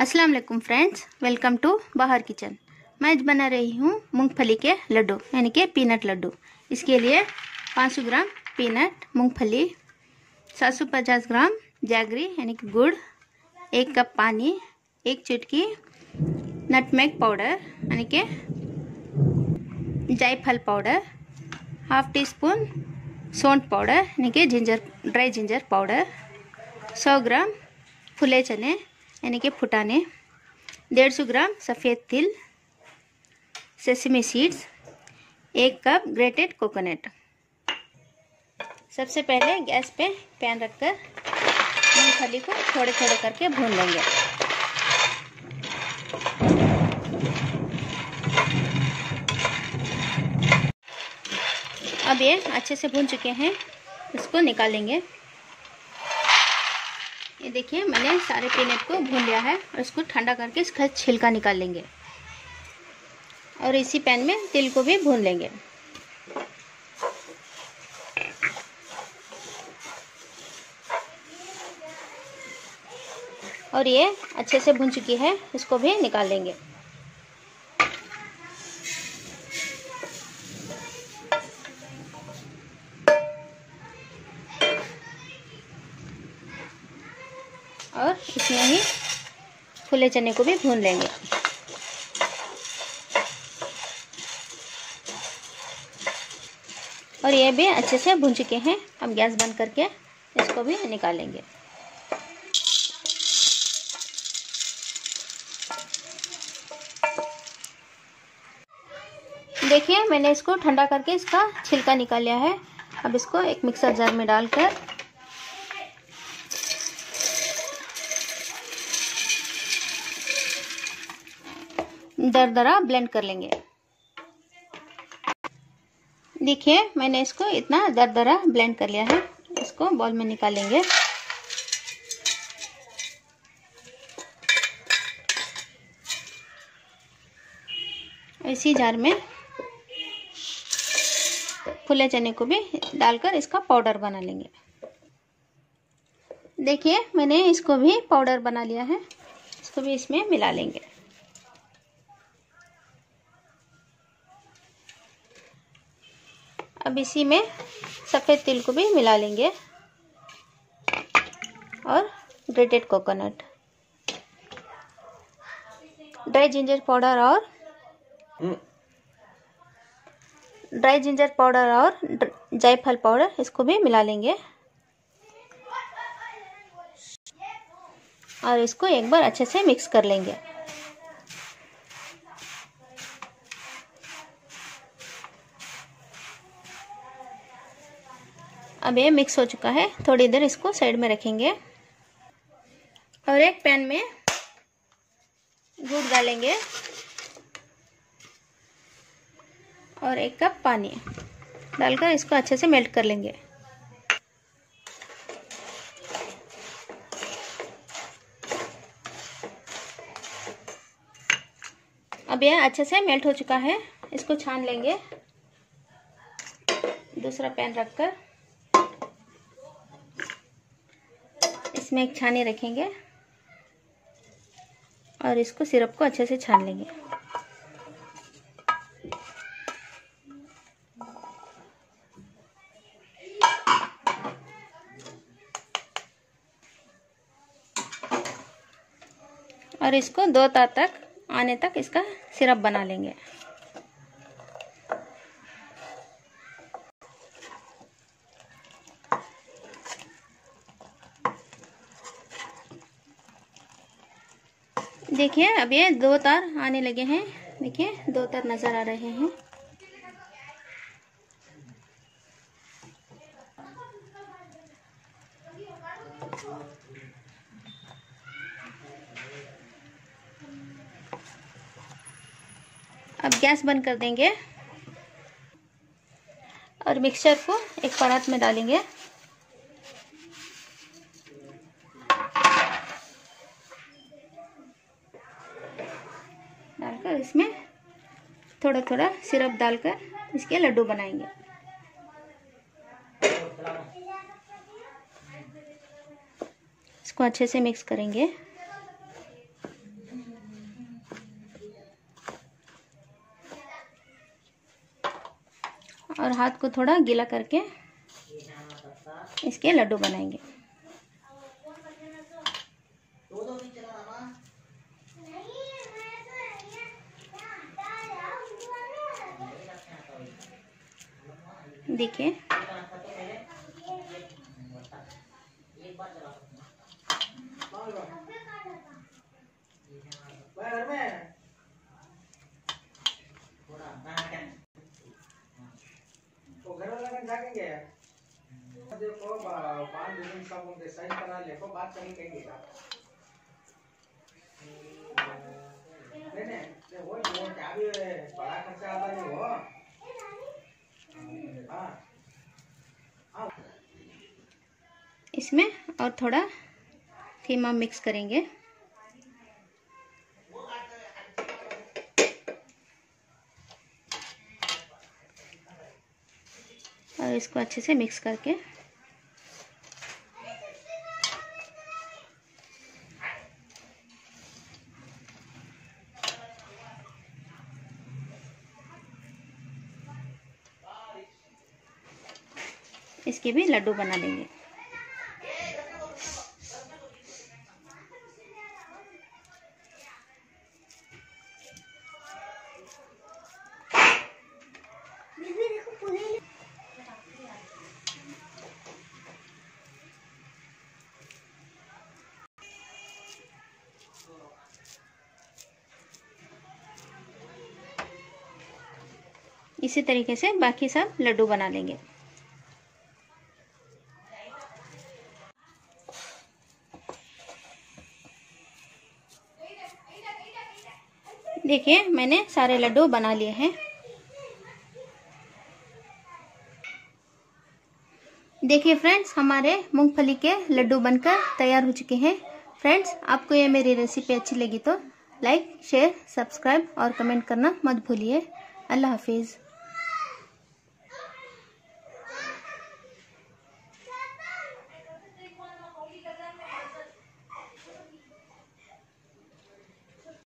अस्सलाम वालेकुम friends, welcome to Bahar kitchen. मैं आज बना रही हूँ मूंगफली के लड्डू यानी कि पीनट लड्डू। इसके लिए 500 ग्राम पीनट मूंगफली, 750 ग्राम जैगरी यानी कि गुड़, 1 कप पानी, 1 चुटकी नटमेग पाउडर यानी कि जायफल पाउडर, हाफ टी स्पून सौंठ पाउडर यानी कि ड्राई जिंजर पाउडर, 100 ग्राम फुले चने यानी कि फुटाने, 150 ग्राम सफ़ेद तिल, sesame seeds, 1 cup grated coconut. सबसे पहले गैस पे पैन रखकर मूंगफली को थोड़े थोड़े करके भून लेंगे। अब ये अच्छे से भून चुके हैं, इसको निकालेंगे। ये देखिए मैंने सारे पीनट को भून लिया है और इसको ठंडा करके इसका छिलका निकाल लेंगे और इसी पैन में तिल को भी भून लेंगे। और ये अच्छे से भून चुकी है, इसको भी निकाल लेंगे। और इसमें ही फुले चने को भी भून लेंगे। और ये भी अच्छे से भून चुके हैं। अब गैस बंद करके इसको भी निकालेंगे। देखिए मैंने इसको ठंडा करके इसका छिलका निकाल लिया है। अब इसको एक मिक्सर जार में डालकर दरदरा ब्लेंड कर लेंगे। देखिए मैंने इसको इतना दरदरा ब्लेंड कर लिया है। इसको बाउल में निकालेंगे। इसी जार में फुले चने को भी डालकर इसका पाउडर बना लेंगे। देखिए मैंने इसको भी पाउडर बना लिया है। इसको भी इसमें मिला लेंगे। अब इसी में सफ़ेद तिल को भी मिला लेंगे और grated coconut, dry ginger powder और जायफल पाउडर, इसको भी मिला लेंगे और इसको एक बार अच्छे से मिक्स कर लेंगे। अब ये मिक्स हो चुका है। थोड़ी देर इसको साइड में रखेंगे और एक पैन में गुड़ डालेंगे और 1 कप पानी डालकर इसको अच्छे से मेल्ट कर लेंगे। अब यह अच्छे से मेल्ट हो चुका है। इसको छान लेंगे। दूसरा पैन रखकर इसमें एक छानी रखेंगे और इसको सिरप को अच्छे से छान लेंगे। और इसको 2 तार तक आने तक इसका सिरप बना लेंगे। देखिए अब ये 2 तार आने लगे हैं। देखिए 2 तार नजर आ रहे हैं। अब गैस बंद कर देंगे और मिक्सचर को एक परात में डालेंगे। डालकर इसमें थोड़ा थोड़ा सिरप डालकर इसके लड्डू बनाएंगे। इसको अच्छे से मिक्स करेंगे। और हाथ को थोड़ा गीला करके इसके लड्डू बनाएंगे। देखिए देखो 5 दिन सब उनके साइन करा ले को बात कहीं कहेंगे नहीं नहीं वो क्या भी बड़ा खर्चा आता नहीं वो। हाँ इसमें और थोड़ा खीमा मिक्स करेंगे। और इसको अच्छे से मिक्स करके इसके भी लड्डू बना देंगे। इसी तरीके से बाकी सब लड्डू बना लेंगे। देखिए मैंने सारे लड्डू बना लिए हैं। देखिए फ्रेंड्स, हमारे मूंगफली के लड्डू बनकर तैयार हो चुके हैं। फ्रेंड्स, आपको ये मेरी रेसिपी अच्छी लगी तो लाइक, शेयर, सब्सक्राइब और कमेंट करना मत भूलिए। अल्लाह हाफिज़।